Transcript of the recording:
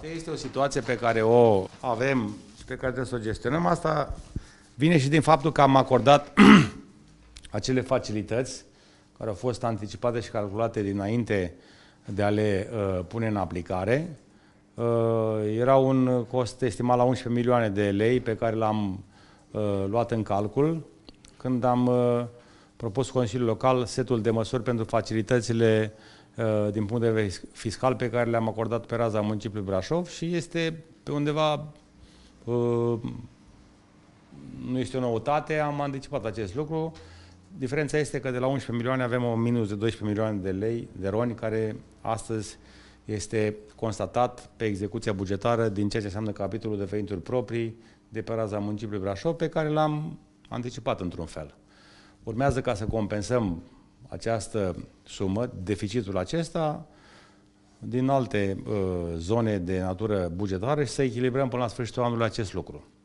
Este o situație pe care o avem și pe care trebuie să o gestionăm. Asta vine și din faptul că am acordat acele facilități care au fost anticipate și calculate dinainte de a le pune în aplicare. Era un cost estimat la 11 milioane de lei pe care l-am luat în calcul când am propus Consiliul Local setul de măsuri pentru facilitățile din punct de vedere fiscal pe care le-am acordat pe raza municipiului Brașov și este pe undeva, nu este o noutate, am anticipat acest lucru. Diferența este că de la 11 milioane avem un minus de 12 milioane de lei, de roni, care astăzi este constatat pe execuția bugetară din ceea ce înseamnă capitolul de venituri proprii de pe raza municipiului Brașov, pe care l-am anticipat într-un fel. Urmează ca să compensăm această sumă, deficitul acesta, din alte zone de natură bugetară și să echilibrăm până la sfârșitul anului acest lucru.